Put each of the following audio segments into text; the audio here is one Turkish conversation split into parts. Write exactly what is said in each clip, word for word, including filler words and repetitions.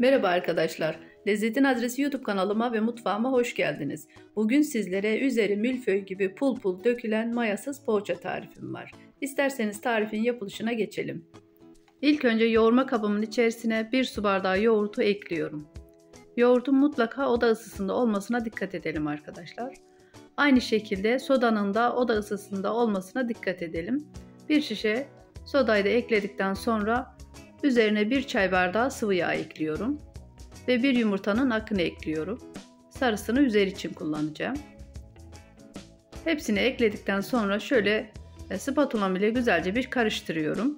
Merhaba arkadaşlar. Lezzetin Adresi YouTube kanalıma ve mutfağıma hoş geldiniz. Bugün sizlere üzeri milföy gibi pul pul dökülen mayasız poğaça tarifim var. İsterseniz tarifin yapılışına geçelim. İlk önce yoğurma kabımın içerisine bir su bardağı yoğurtu ekliyorum. Yoğurtun mutlaka oda ısısında olmasına dikkat edelim arkadaşlar. Aynı şekilde sodanın da oda ısısında olmasına dikkat edelim. Bir şişe sodayı da ekledikten sonra üzerine bir çay bardağı sıvı yağ ekliyorum. Ve bir yumurtanın akını ekliyorum. Sarısını üzeri için kullanacağım. Hepsini ekledikten sonra şöyle spatulam ile güzelce bir karıştırıyorum.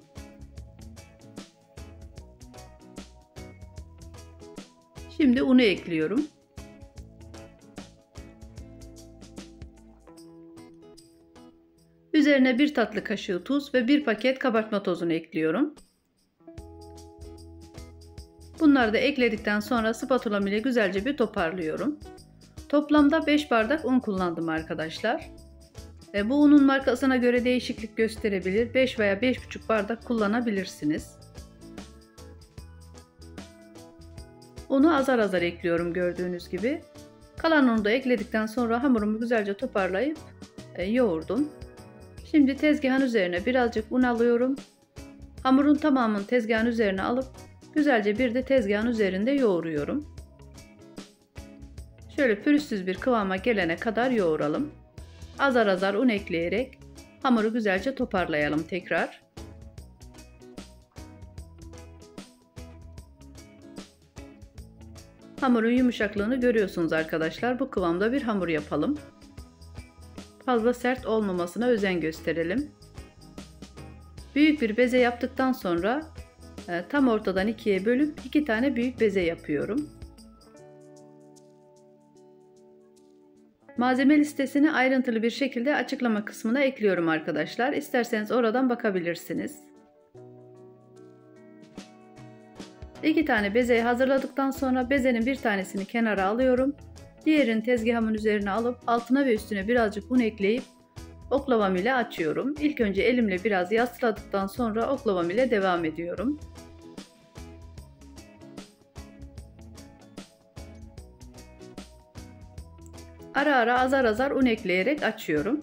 Şimdi unu ekliyorum. Üzerine bir tatlı kaşığı tuz ve bir paket kabartma tozunu ekliyorum. Bunları da ekledikten sonra spatulam ile güzelce bir toparlıyorum. Toplamda beş bardak un kullandım arkadaşlar. E, bu unun markasına göre değişiklik gösterebilir. beş veya beş buçuk bardak kullanabilirsiniz. Unu azar azar ekliyorum gördüğünüz gibi. Kalan unu da ekledikten sonra hamurumu güzelce toparlayıp e, yoğurdum. Şimdi tezgahın üzerine birazcık un alıyorum. Hamurun tamamını tezgahın üzerine alıp güzelce bir de tezgahın üzerinde yoğuruyorum. Şöyle pürüzsüz bir kıvama gelene kadar yoğuralım. Azar azar un ekleyerek hamuru güzelce toparlayalım tekrar. Hamurun yumuşaklığını görüyorsunuz arkadaşlar. Bu kıvamda bir hamur yapalım. Fazla sert olmamasına özen gösterelim. Büyük bir beze yaptıktan sonra tam ortadan ikiye bölüp iki tane büyük beze yapıyorum. Malzeme listesini ayrıntılı bir şekilde açıklama kısmına ekliyorum arkadaşlar. İsterseniz oradan bakabilirsiniz. İki tane bezeyi hazırladıktan sonra bezenin bir tanesini kenara alıyorum. Diğerini tezgahımın üzerine alıp altına ve üstüne birazcık un ekleyip oklavam ile açıyorum. İlk önce elimle biraz yasladıktan sonra oklavam ile devam ediyorum. Ara ara azar azar un ekleyerek açıyorum.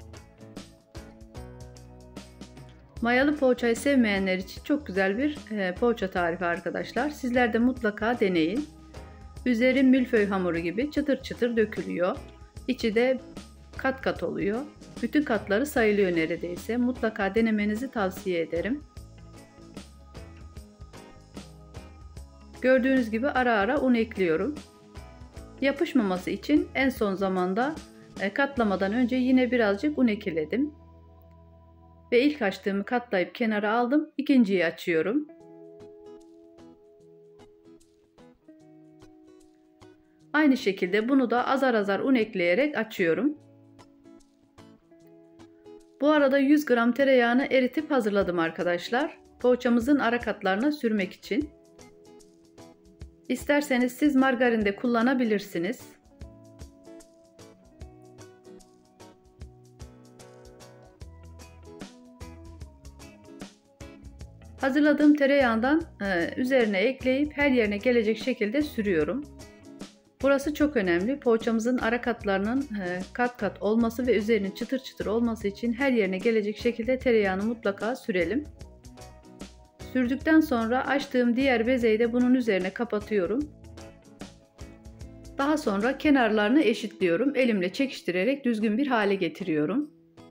Mayalı poğaçayı sevmeyenler için çok güzel bir e, poğaça tarifi arkadaşlar. Sizler de mutlaka deneyin. Üzeri milföy hamuru gibi çıtır çıtır dökülüyor. İçi de kat kat oluyor. Bütün katları sayılıyor neredeyse. Mutlaka denemenizi tavsiye ederim. Gördüğünüz gibi ara ara un ekliyorum. Yapışmaması için en son zamanda katlamadan önce yine birazcık un ekledim. Ve ilk açtığımı katlayıp kenara aldım. İkinciyi açıyorum. Aynı şekilde bunu da azar azar un ekleyerek açıyorum. Bu arada yüz gram tereyağını eritip hazırladım arkadaşlar. Poğaçamızın ara katlarına sürmek için. İsterseniz siz margarin de kullanabilirsiniz. Hazırladığım tereyağından üzerine ekleyip her yerine gelecek şekilde sürüyorum. Burası çok önemli. Poğaçamızın ara katlarının kat kat olması ve üzerinin çıtır çıtır olması için her yerine gelecek şekilde tereyağını mutlaka sürelim. Sürdükten sonra açtığım diğer bezeyi de bunun üzerine kapatıyorum. Daha sonra kenarlarını eşitliyorum. Elimle çekiştirerek düzgün bir hale getiriyorum.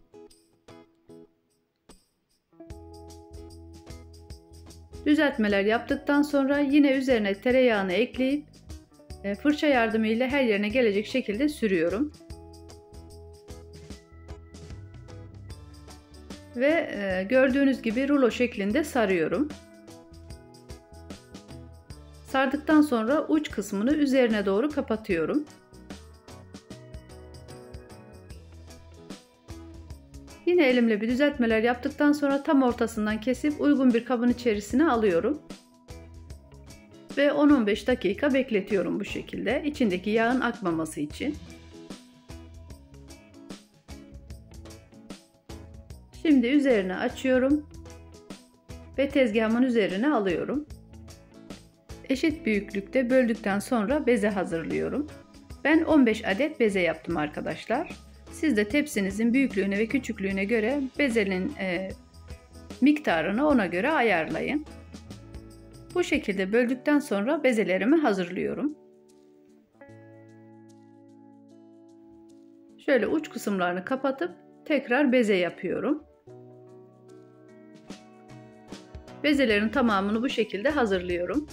Düzeltmeler yaptıktan sonra yine üzerine tereyağını ekleyip fırça yardımıyla her yerine gelecek şekilde sürüyorum. Ve gördüğünüz gibi rulo şeklinde sarıyorum. Sardıktan sonra uç kısmını üzerine doğru kapatıyorum. Yine elimle bir düzeltmeler yaptıktan sonra tam ortasından kesip uygun bir kabın içerisine alıyorum. Ve on on beş dakika bekletiyorum bu şekilde. İçindeki yağın akmaması için. Şimdi üzerine açıyorum ve tezgahımın üzerine alıyorum. Eşit büyüklükte böldükten sonra beze hazırlıyorum. Ben on beş adet beze yaptım arkadaşlar. Siz de tepsinizin büyüklüğüne ve küçüklüğüne göre bezenin e, miktarını ona göre ayarlayın. Bu şekilde böldükten sonra bezelerimi hazırlıyorum. Şöyle uç kısımlarını kapatıp tekrar beze yapıyorum. Bezelerin tamamını bu şekilde hazırlıyorum.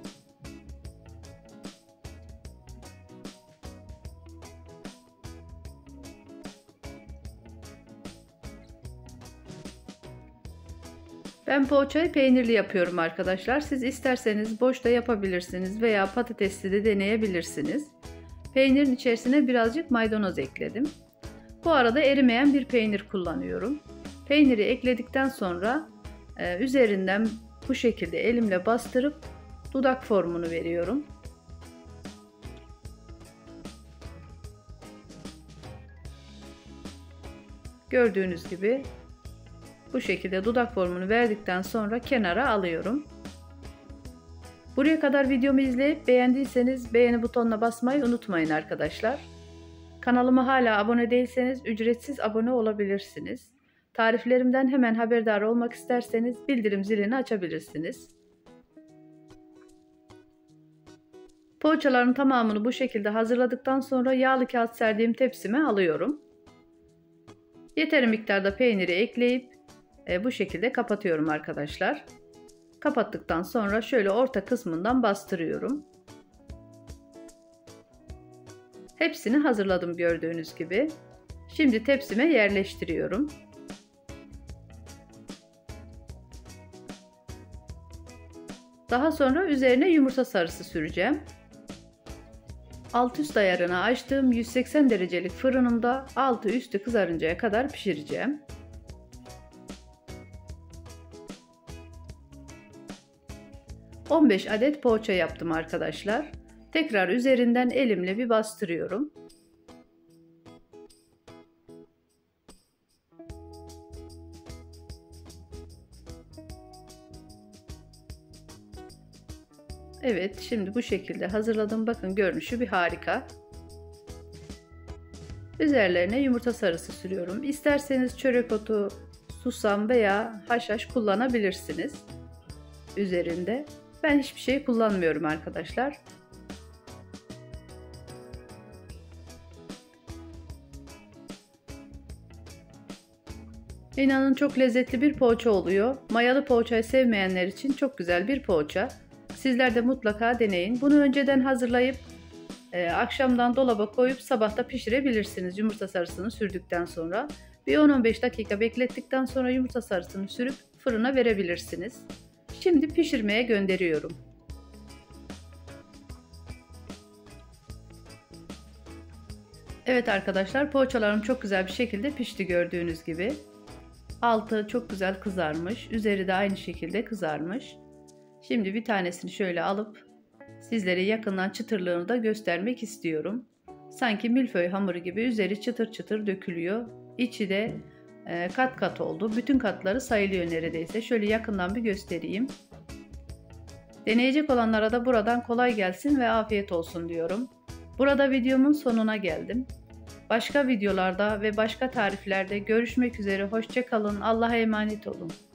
Ben poğaçayı peynirli yapıyorum arkadaşlar. Siz isterseniz boş da yapabilirsiniz veya patatesli de deneyebilirsiniz. Peynirin içerisine birazcık maydanoz ekledim. Bu arada erimeyen bir peynir kullanıyorum. Peyniri ekledikten sonra e, üzerinden bu şekilde elimle bastırıp dudak formunu veriyorum. Gördüğünüz gibi bu şekilde dudak formunu verdikten sonra kenara alıyorum. Buraya kadar videomu izleyip beğendiyseniz beğeni butonuna basmayı unutmayın arkadaşlar. Kanalıma hala abone değilseniz ücretsiz abone olabilirsiniz. Tariflerimden hemen haberdar olmak isterseniz bildirim zilini açabilirsiniz. Poğaçaların tamamını bu şekilde hazırladıktan sonra yağlı kağıt serdiğim tepsime alıyorum. Yeteri miktarda peyniri ekleyip e, bu şekilde kapatıyorum arkadaşlar. Kapattıktan sonra şöyle orta kısmından bastırıyorum. Hepsini hazırladım gördüğünüz gibi. Şimdi tepsime yerleştiriyorum. Daha sonra üzerine yumurta sarısı süreceğim. Alt üst ayarını açtığım yüz seksen derecelik fırınımda altı üstü kızarıncaya kadar pişireceğim. on beş adet poğaça yaptım arkadaşlar. Tekrar üzerinden elimle bir bastırıyorum. Evet, şimdi bu şekilde hazırladım. Bakın görünüşü bir harika. Üzerlerine yumurta sarısı sürüyorum. İsterseniz çörek otu, susam veya haşhaş kullanabilirsiniz üzerinde. Ben hiçbir şey kullanmıyorum arkadaşlar. İnanın çok lezzetli bir poğaça oluyor. Mayalı poğaçayı sevmeyenler için çok güzel bir poğaça. Sizler de mutlaka deneyin. Bunu önceden hazırlayıp e, akşamdan dolaba koyup sabahta pişirebilirsiniz yumurta sarısını sürdükten sonra. Bir on on beş dakika beklettikten sonra yumurta sarısını sürüp fırına verebilirsiniz. Şimdi pişirmeye gönderiyorum. Evet arkadaşlar, poğaçalarım çok güzel bir şekilde pişti gördüğünüz gibi. Altı çok güzel kızarmış, üzeri de aynı şekilde kızarmış. Şimdi bir tanesini şöyle alıp sizlere yakından çıtırlığını da göstermek istiyorum. Sanki milföy hamuru gibi üzeri çıtır çıtır dökülüyor. İçi de e, kat kat oldu. Bütün katları sayılıyor neredeyse. Şöyle yakından bir göstereyim. Deneyecek olanlara da buradan kolay gelsin ve afiyet olsun diyorum. Burada videomun sonuna geldim. Başka videolarda ve başka tariflerde görüşmek üzere. Hoşça kalın. Allah'a emanet olun.